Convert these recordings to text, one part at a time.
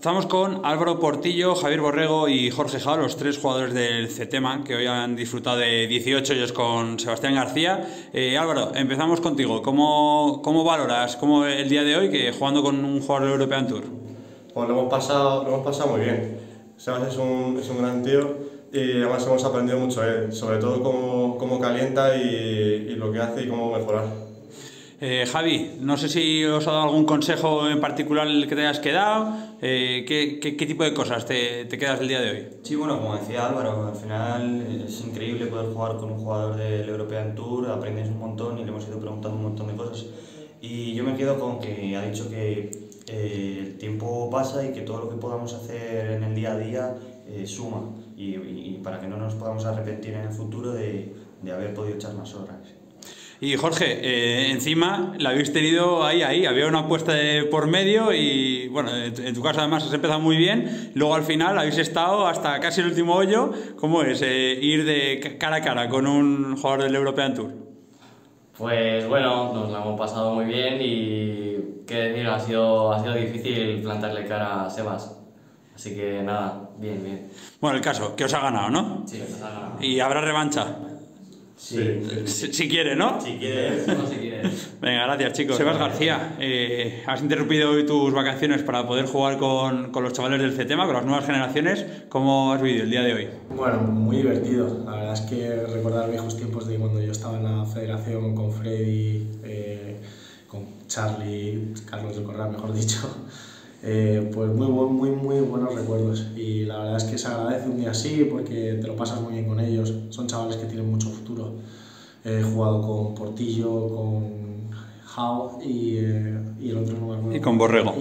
Estamos con Álvaro Portillo, Javier Borrego y Jorge Jao, los tres jugadores del CETEMA, que hoy han disfrutado de 18 ellos con Sebastián García. Álvaro, empezamos contigo. ¿Cómo valoras el día de hoy que jugando con un jugador del European Tour? Pues lo hemos pasado muy bien. Sebas es un gran tío y además hemos aprendido mucho de él, sobre todo cómo calienta y lo que hace y cómo mejorar. Javi, no sé si os ha dado algún consejo en particular que te hayas quedado. ¿Qué tipo de cosas te quedas del día de hoy? Sí, bueno, como decía Álvaro, al final es increíble poder jugar con un jugador del European Tour, aprendes un montón y le hemos ido preguntando un montón de cosas. Y yo me quedo con que ha dicho que el tiempo pasa y que todo lo que podamos hacer en el día a día suma y para que no nos podamos arrepentir en el futuro de haber podido echar más horas. Y Jorge, encima la habéis tenido ahí, había una apuesta por medio y bueno, en tu caso además has empezado muy bien, luego al final habéis estado hasta casi el último hoyo. ¿Cómo es ir de cara a cara con un jugador del European Tour? Pues bueno, nos la hemos pasado muy bien y qué decir, ha sido difícil plantarle cara a Sebas. Así que nada, bien. Bueno, el caso, que os ha ganado, ¿no? Sí, nos ha ganado. ¿Y habrá revancha? Sí. Si quiere, ¿no? Si quieres. No, si quieres. Venga, gracias, chicos. Sebas García, has interrumpido hoy tus vacaciones para poder jugar con los chavales del CETEMA, con las nuevas generaciones. ¿Cómo has vivido el día de hoy? Bueno, muy divertido. La verdad es que recordar viejos tiempos de cuando yo estaba en la federación con Freddy, con Charlie, Carlos del Corral, mejor dicho. Pues muy buenos recuerdos y la verdad es que se agradece un día así porque te lo pasas muy bien con ellos. Son chavales que tienen mucho futuro. He jugado con Portillo, con Jao y el otro no me acuerdo. Y con Borrego.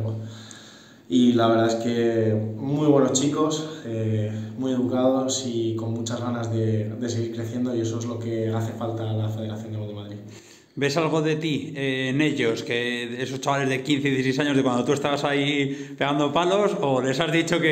Y la verdad es que muy buenos chicos, muy educados y con muchas ganas de seguir creciendo, y eso es lo que hace falta a la Federación de Golf de Madrid. ¿Ves algo de ti en ellos, que esos chavales de 15 y 16 años de cuando tú estabas ahí pegando palos, o les has dicho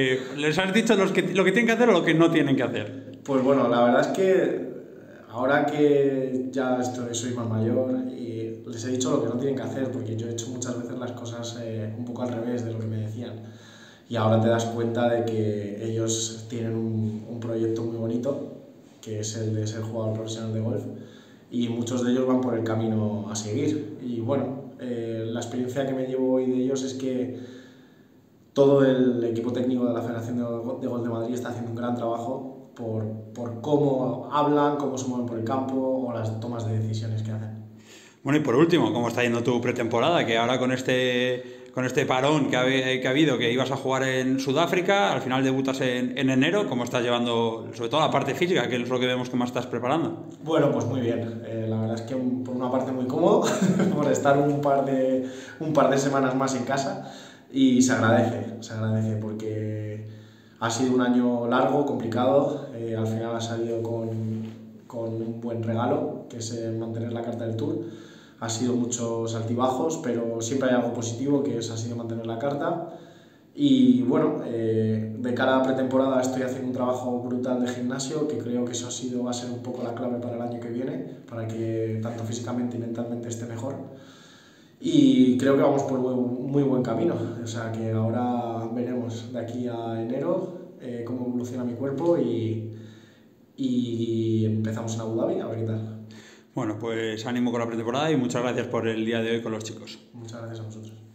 lo que tienen que hacer o lo que no tienen que hacer? Pues bueno, la verdad es que ahora que ya soy más mayor y les he dicho lo que no tienen que hacer, porque yo he hecho muchas veces las cosas un poco al revés de lo que me decían, y ahora te das cuenta de que ellos tienen un proyecto muy bonito, que es el de ser jugador profesional de golf, y muchos de ellos van por el camino a seguir. Y bueno, la experiencia que me llevo hoy de ellos es que todo el equipo técnico de la Federación de Golf de Madrid está haciendo un gran trabajo por cómo hablan, cómo se mueven por el campo o las tomas de decisiones que hacen. Bueno, y por último, ¿cómo está yendo tu pretemporada? Que ahora con este parón que ha habido, que ibas a jugar en Sudáfrica, al final debutas en enero. ¿Cómo estás llevando, sobre todo la parte física, que es lo que vemos que más estás preparando? Bueno, pues muy bien. La verdad es que por una parte muy cómodo, por estar un par de semanas más en casa, y se agradece porque ha sido un año largo, complicado. Al final ha salido con un buen regalo, que es mantener la carta del Tour. Ha sido muchos altibajos, pero siempre hay algo positivo, que ha sido mantener la carta. Y bueno, de cara a pretemporada estoy haciendo un trabajo brutal de gimnasio, que creo que eso va a ser un poco la clave para el año que viene, para que tanto físicamente y mentalmente esté mejor. Y creo que vamos por muy buen camino, o sea que ahora veremos de aquí a enero cómo evoluciona mi cuerpo y empezamos en Abu Dhabi a ver qué tal. Bueno, pues ánimo con la pretemporada y muchas gracias por el día de hoy con los chicos. Muchas gracias a vosotros.